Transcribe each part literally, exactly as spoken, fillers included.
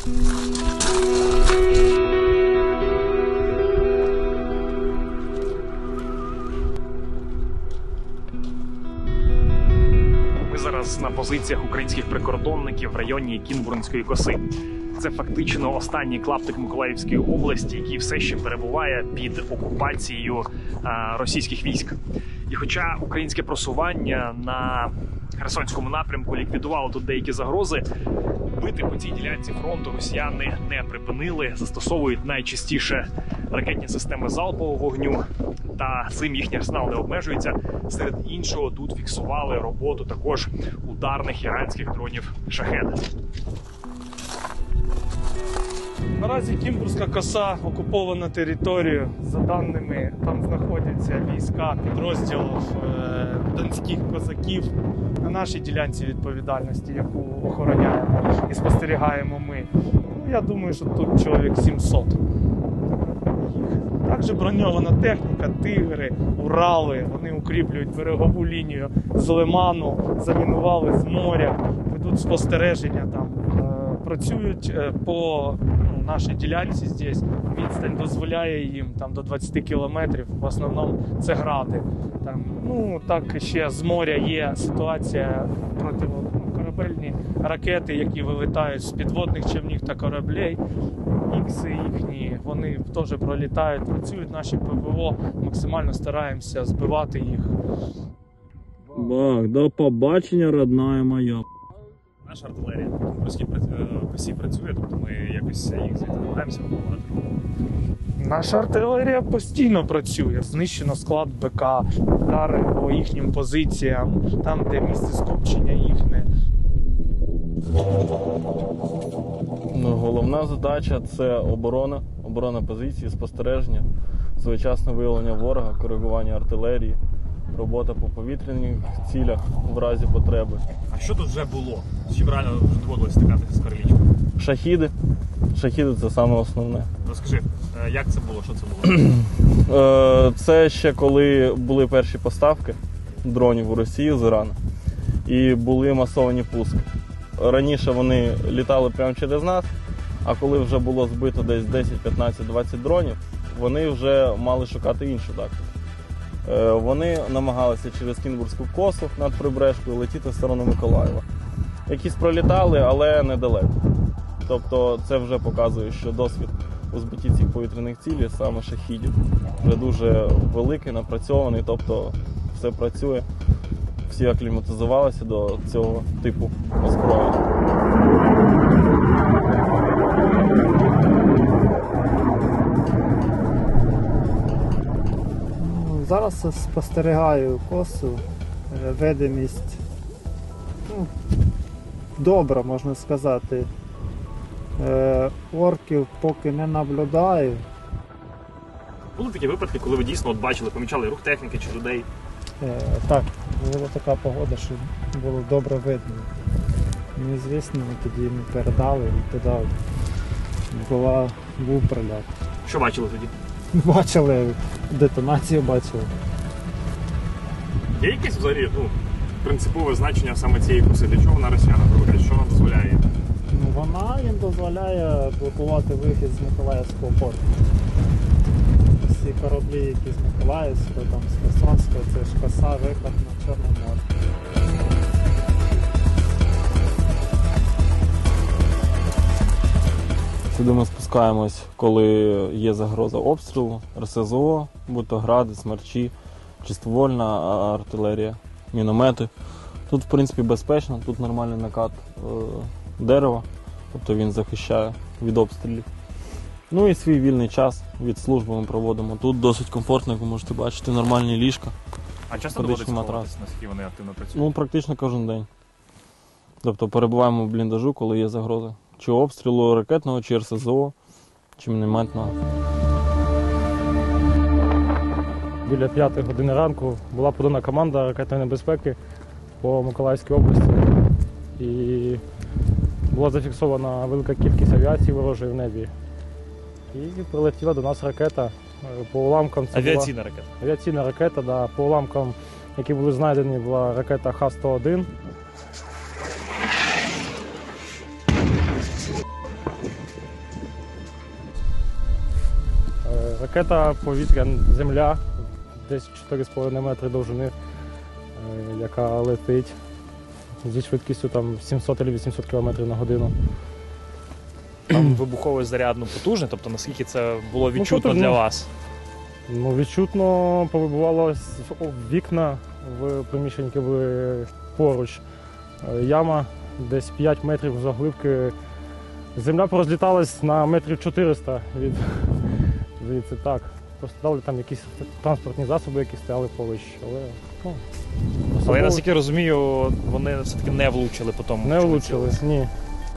Ми зараз на позиціях українських прикордонників в районі Кінбурнської коси. Це фактично останній клаптик Миколаївської області, який все ще перебуває під окупацією а, російських військ. І хоча українське просування на Херсонському напрямку ліквідувало тут деякі загрози, бити по цій ділянці фронту росіяни не припинили, застосовують найчастіше ракетні системи залпового вогню, та цим їхній арсенал не обмежується. Серед іншого тут фіксували роботу також ударних іранських дронів «Шахед». Наразі Кінбурнська коса – окупована територія. За даними, там знаходяться війська підрозділів е, донських козаків. На нашій ділянці відповідальності, яку охороняємо і спостерігаємо ми, ну, я думаю, що тут чоловік сімсот. Також броньована техніка, тигри, Урали, вони укріплюють берегову лінію з лиману, замінували з моря, ведуть спостереження там. Працюють по ну, нашій ділянці здесь, відстань дозволяє їм там до двадцяти кілометрів, в основному це гради. Там, ну, так ще з моря є ситуація протикорабельні ракети, які вилітають з підводних човнів та кораблів. Ікси їхні, вони теж пролітають, працюють наші ПВО, максимально стараємося збивати їх. Бах, до побачення, родная моя. Наша артилерія на Кінбурнській косі працює, тобто ми якось їх звідти намагаємося вибивати. Наша артилерія постійно працює. Знищено склад БК, удари по їхнім позиціям, там, де місце скупчення їхнє. Головна задача – це оборона, оборона позиції, спостереження, своєчасне виявлення ворога, коригування артилерії, робота по повітряних цілях в разі потреби. А що тут вже було? З чим реально вже доводилось стикатися з Королівчиком? Шахіди. Шахіди – це саме основне. Розкажи, як це було, що це було? Це ще коли були перші поставки дронів у Росію з Ірану і були масовані пуски. Раніше вони літали прямо через нас, а коли вже було збито десь десять, п'ятнадцять, двадцять дронів, вони вже мали шукати іншу тактику. Вони намагалися через Кінбурнську косу над Прибережкою летіти в сторону Миколаєва. Якісь пролітали, але недалеко. Тобто це вже показує, що досвід у збитті цих повітряних цілей, саме шахідів, вже дуже великий, напрацьований, тобто все працює. Всі акліматизувалися до цього типу озброєння. Зараз спостерігаю косу, видимість ну, добра, можна сказати. Орків поки не наблюдаю. Були такі випадки, коли ви дійсно от бачили, помічали рух техніки чи людей? Е, так, була така погода, що було добре видно. Ну, звісно, тоді ми передали і туди була, був прильот. Що бачили тоді? Бачили, детонацію бачили. Є якесь взагалі ну, принципове значення саме цієї коси? Для чого вона росіянам проводить? Що вона дозволяє? Ну, вона їм дозволяє блокувати вихід з Миколаївського порту. Всі кораблі, які з Миколаївського, там, з Херсонського, це ж коса, вихід на Чорне море. Сюди ми спускаємось, коли є загроза обстрілу, РСЗО, будь-то гради, смерчі, чистовольна артилерія, міномети. Тут, в принципі, безпечно, тут нормальний накат е, дерева, тобто він захищає від обстрілів. Ну і свій вільний час від служби ми проводимо. Тут досить комфортно, як ви можете бачити, нормальні ліжка. А часто доводиться ховатися, наскільки вони активно працюють? Ну, практично кожен день. Тобто перебуваємо в бліндажу, коли є загроза. Чи обстрілу ракетного, чи РСЗО, чи мінометного. Біля п'ятої години ранку була подана команда ракетної небезпеки по Миколаївській області. І була зафіксована велика кількість авіації ворожої в небі. І прилетіла до нас ракета. По уламкам це Авіаційна була... ракета? Авіаційна ракета, да. По уламкам, які були знайдені, була ракета Х сто один. Ракета, повітря, земля, десь чотири з половиною метри довжини, е, яка летить зі швидкістю там сімсот або вісімсот кілометрів на годину. Там вибуховий заряд ну, потужний, тобто наскільки це було відчутно потужно. для вас? Ну, відчутно повибувало вікна в приміщенні, які були поруч. Е, Яма десь п'ять метрів заглибки. Земля порозліталась на метрів чотириста від звідси так. Пострадали там якісь транспортні засоби, які стояли поруч. Але, ну, Але особливо я наскільки розумію, вони все-таки не влучили по тому. не що влучили, летіли. ні.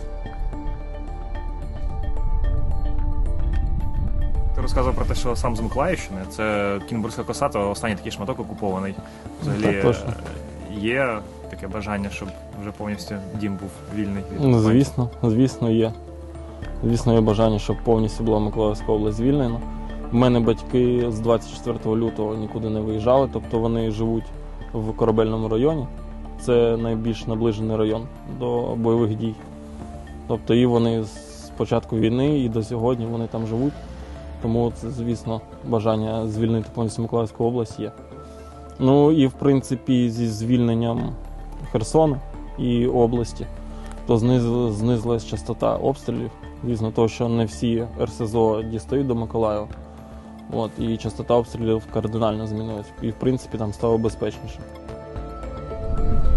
Ти розказував про те, що сам з Миколаївщини, це Кінбурзька коса, то останній такий шматок окупований. Взагалі Так, точно. е, є таке бажання, щоб вже повністю дім був вільний від Ну, окупантів? звісно, звісно, є. Звісно, є бажання, щоб повністю була Миколаївська область звільнена. У мене батьки з двадцять четвертого лютого нікуди не виїжджали, тобто вони живуть в Корабельному районі. Це найбільш наближений район до бойових дій. Тобто і вони з початку війни і до сьогодні вони там живуть. Тому це, звісно, бажання звільнити повністю Миколаївську область є. Ну і в принципі зі звільненням Херсона і області, то знизилась, знизилась частота обстрілів. Звісно, того, що не всі ер ес зе о дістають до Миколаєва. От, і частота обстрілів кардинально змінилась. І в принципі там стало безпечніше.